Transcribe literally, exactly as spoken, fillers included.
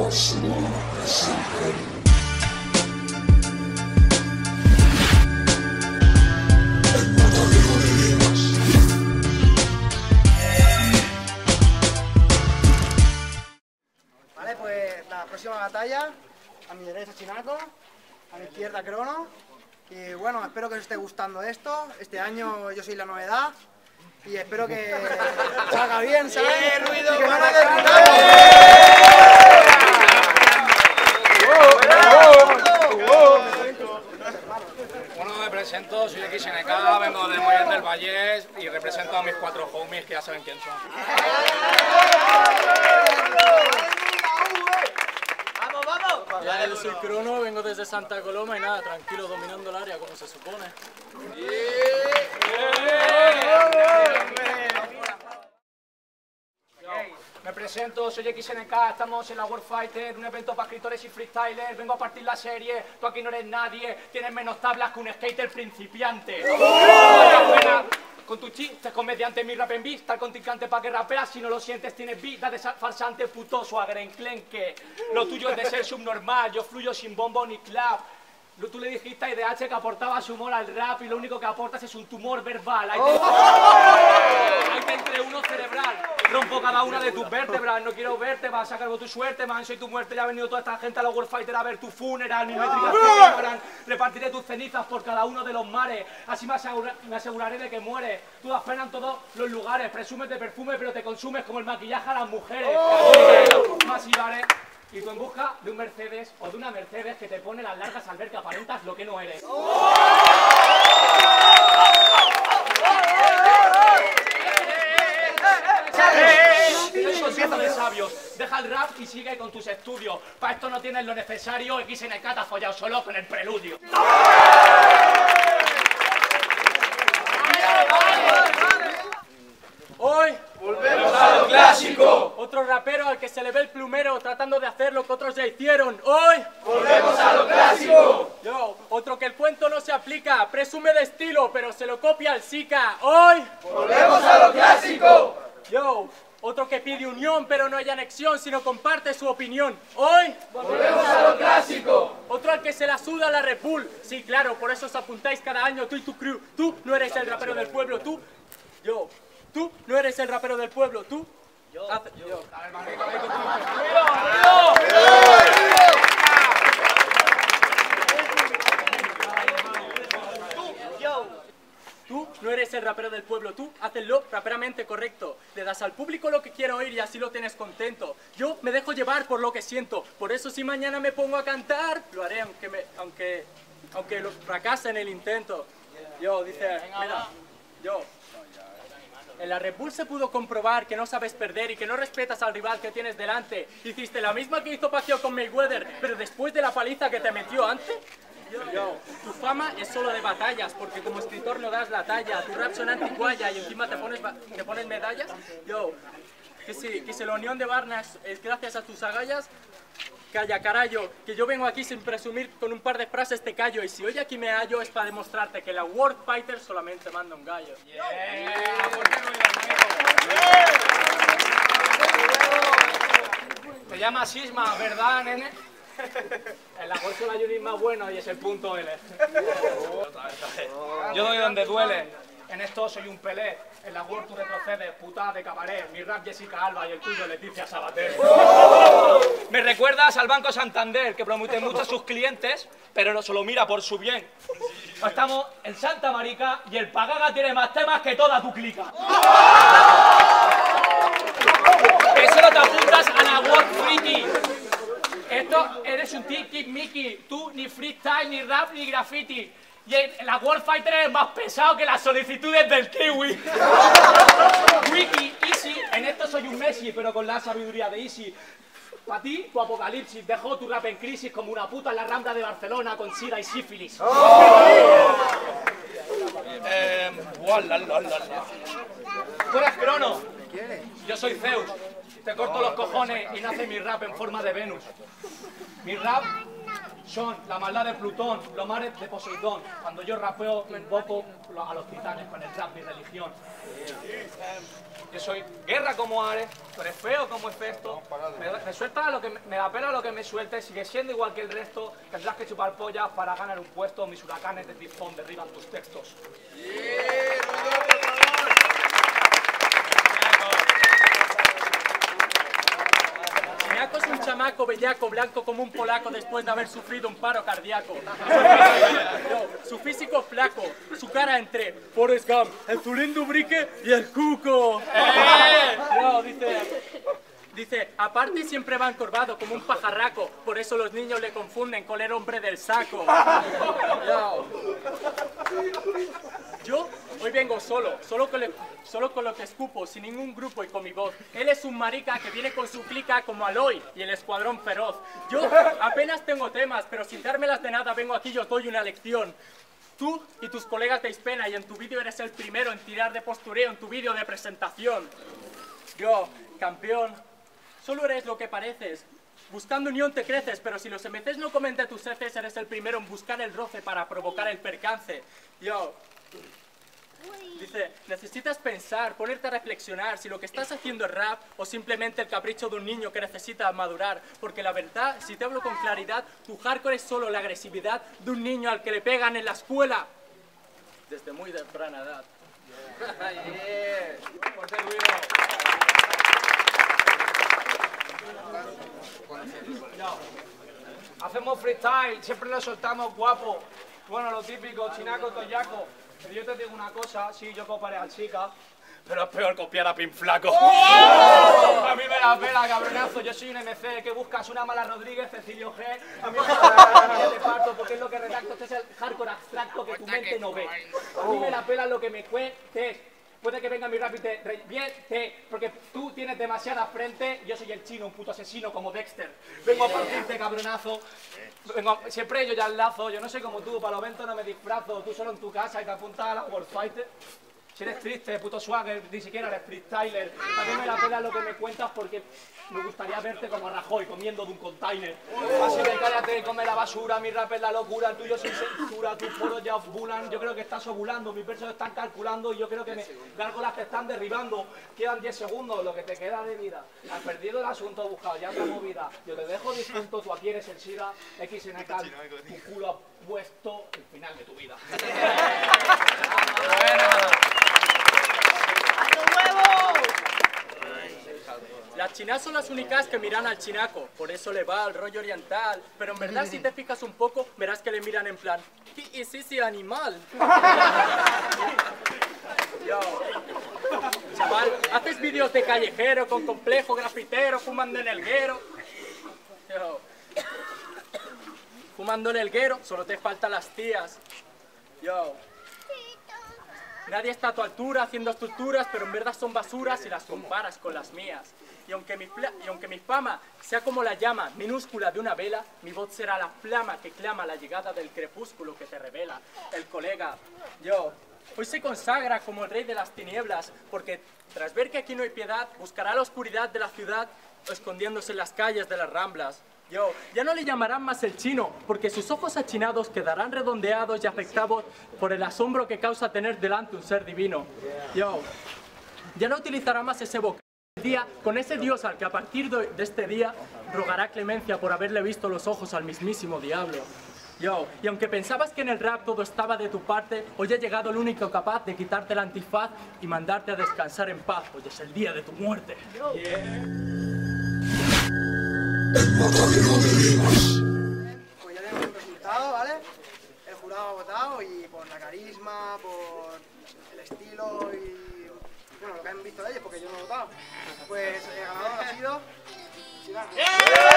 Vale, pues la próxima batalla, a mi derecha Chinaco, a mi izquierda Crono. Y bueno, espero que os esté gustando esto. Este año yo soy la novedad. Y espero que salga bien, ¿sabes? ¡Eh, ruido! ¡Que no nos descuidamos! Bueno, me presento, soy X N K, vengo de Mollet del Vallès y represento a mis cuatro homies que ya saben quién son. ¡Vamos, vamos! Ya, yo soy Crono, vengo desde Santa Coloma y nada, tranquilo, dominando el área como se supone. Me presento, soy X N K, estamos en la World Fighter, un evento para escritores y freestylers, vengo a partir la serie, tú aquí no eres nadie, tienes menos tablas que un skater principiante. Con tus chistes comediante, mi rap en beat, tal contrincante pa' que rapeas, si no lo sientes tienes vida de farsante putoso, agrenclenque. Lo tuyo es de ser subnormal, yo fluyo sin bombo ni clap. Tú le dijiste a I D H que aportaba su humor al rap y lo único que aportas es un tumor verbal. Ahí te, Ahí te entre uno cerebral. Rompo cada una de tus vértebras, no quiero verte, vas a sacar tu suerte, man, soy tu muerte. Ya ha venido toda esta gente a la World Fighter a ver tu funeral, mis métricas te ignoran. Repartiré tus cenizas por cada uno de los mares, así me, asegura, me aseguraré de que mueres. Tú das pena en todos los lugares, presumes de perfume pero te consumes como el maquillaje a las mujeres. Masivaré. Y tú en busca de un Mercedes o de una Mercedes que te pone las largas al ver que aparentas lo que no eres. Es un consejo de sabios. Deja el rap y sigue con tus estudios. Para esto no tienes lo necesario. X N K te ha follado solo con el preludio. Hoy ¡Volvemos a lo clásico! otro rapero al que se le ve el plumero tratando de hacer lo que otros ya hicieron. Hoy ¡Volvemos a lo clásico! yo, otro que el cuento no se aplica, presume de estilo pero se lo copia al Zika. Hoy ¡Volvemos a lo clásico! yo, otro que pide unión pero no hay anexión sino comparte su opinión. Hoy ¡Volvemos a lo clásico! otro al que se la suda la Red Bull. Sí, claro, por eso os apuntáis cada año tú y tu crew. Tú no eres el rapero del pueblo, tú, yo. Tú no eres el rapero del pueblo, tú. Yo. Hace, yo. Tú no eres el rapero del pueblo, tú hazlo raperamente correcto. Le das al público lo que quiero oír y así lo tienes contento. Yo me dejo llevar por lo que siento, por eso si mañana me pongo a cantar, lo haré aunque me, aunque, aunque lo fracase en el intento. Yo, dice, mira, yo. En la Red Bull se pudo comprobar que no sabes perder y que no respetas al rival que tienes delante. Hiciste la misma que hizo Pacquiao con Mayweather, pero después de la paliza que te metió antes. Yo, tu fama es solo de batallas, porque como escritor no das la talla. Tu rap son anticuaya y encima te pones, te pones medallas. Yo, que si, que si la unión de Barnas es gracias a tus agallas. Calla, carayo, que yo vengo aquí sin presumir, con un par de frases te callo. Y si hoy aquí me hallo es para demostrarte que la World Fighter solamente manda un gallo. Yeah. Te llamas Sisma, ¿verdad, nene? En la World solo hay un más bueno y es el punto L. Yo doy donde duele. En esto soy un Pelé. En la World tú retrocedes, putada de cabaret. Mi rap Jessica Alba y el tuyo Leticia Sabater. Me recuerdas al Banco Santander, que promete mucho a sus clientes, pero no solo mira por su bien. Estamos en Santa Marica y el Pagaga tiene más temas que toda tu clica. Que solo te apuntas a la World Freaky. Esto eres un tiki Mickey. Tú ni freestyle, ni rap, ni graffiti. Y en la World Fighter es más pesado que las solicitudes del kiwi. Wiki, Easy, en esto soy un Messi, pero con la sabiduría de Easy. Para ti, tu apocalipsis dejó tu rap en crisis como una puta en la Rambla de Barcelona con sida y sífilis. Oh. Eh, la, la, la, la. Tú eres Crono. Yo soy Zeus. Te corto los cojones y nace mi rap en forma de Venus. Mi rap son la maldad de Plutón, los mares de Poseidón. Cuando yo rapeo, invoco a los titanes con el rap, mi religión. Yo soy guerra como Ares, tú eres feo como Hefesto. Me, me suelta lo que me, me da pena lo que me sueltes, sigue siendo igual que el resto. Tendrás que chupar pollas para ganar un puesto. Mis huracanes de tifón derriban tus textos. Chinaco es un chamaco bellaco, blanco como un polaco después de haber sufrido un paro cardíaco. No, su físico flaco, su cara entre Forrest Gump, el Zulín Dubrique y el Cuco. No, dice... Dice, aparte siempre va encorvado como un pajarraco, por eso los niños le confunden con el hombre del saco. No. Yo hoy vengo solo, solo con, le, solo con lo que escupo, sin ningún grupo y con mi voz. Él es un marica que viene con su clica como Aloy y el escuadrón feroz. Yo apenas tengo temas, pero sin dármelas de nada vengo aquí y os doy una lección. Tú y tus colegas dais pena y en tu vídeo eres el primero en tirar de postureo en tu vídeo de presentación. Yo, campeón, solo eres lo que pareces. Buscando unión te creces, pero si los M Cs no comen de tus heces, eres el primero en buscar el roce para provocar el percance. Yo... Dice, necesitas pensar, ponerte a reflexionar si lo que estás haciendo es rap o simplemente el capricho de un niño que necesita madurar. Porque la verdad, si te hablo con claridad, tu hardcore es solo la agresividad de un niño al que le pegan en la escuela desde muy temprana edad. No. Hacemos freestyle, siempre lo soltamos guapo. Bueno, lo típico, chinaco, toyaco. Pero yo te digo una cosa, sí, yo coparé al chica, pero es peor copiar a Pin Flaco. ¡Oh! A mí me la pela, cabronazo. Yo soy un M C que buscas una mala Rodríguez, Cecilio G. A mí me la pela de parto porque es lo que redacto. Este es el hardcore abstracto que tu mente no ve. A mí me la pela lo que me cuentes. Puede que venga mi rap y te reviente, porque tú tienes demasiada frente. Yo soy el chino, un puto asesino como Dexter. Vengo a partirte, cabronazo. Vengo a... Siempre yo ya el lazo. Yo no soy como tú, para los eventos no me disfrazo. Tú solo en tu casa y te apuntas a la World Fighter. Si eres triste, puto swagger, ni siquiera eres freestyler. A mí me la pela lo que me cuentas porque me gustaría verte como a Rajoy comiendo de un container. Así que cállate y come la basura, mi rap es la locura, el tuyo sin censura, tus foros ya ovulan. Yo creo que estás ovulando, mis versos están calculando y yo creo que me gárgolas te están derribando. Quedan diez segundos, lo que te queda de vida. Has perdido el asunto, buscado ya otra movida. Yo te dejo difunto, tú aquí eres el SIDA, X N K, tu culo ha puesto el final de tu vida. Las chinas son las únicas que miran al chinaco, por eso le va al rollo oriental. Pero en verdad si te fijas un poco, verás que le miran en plan, ¿qué es ese animal? Yo, chaval, haces vídeos de callejero con complejo grafitero, fumando en el guero. Yo, fumando en el guero, solo te faltan las tías. Yo. Nadie está a tu altura haciendo estructuras, pero en verdad son basuras si las comparas con las mías. Y aunque, mi y aunque mi fama sea como la llama minúscula de una vela, mi voz será la flama que clama la llegada del crepúsculo que te revela. El colega, yo, hoy se consagra como el rey de las tinieblas, porque tras ver que aquí no hay piedad, buscará la oscuridad de la ciudad, escondiéndose en las calles de las ramblas. Yo, ya no le llamarán más el chino, porque sus ojos achinados quedarán redondeados y afectados por el asombro que causa tener delante un ser divino. Yo, ya no utilizará más ese vocablo día con ese Dios al que a partir de este día rogará clemencia por haberle visto los ojos al mismísimo diablo. Yo, y aunque pensabas que en el rap todo estaba de tu parte, hoy ha llegado el único capaz de quitarte el antifaz y mandarte a descansar en paz, hoy es el día de tu muerte. Yeah. Pues ya tenemos un resultado, ¿vale? El jurado ha votado y por la carisma, por el estilo y bueno, lo que han visto de ellos, porque yo no he votado. Pues el ganador ha sido... Chinaco.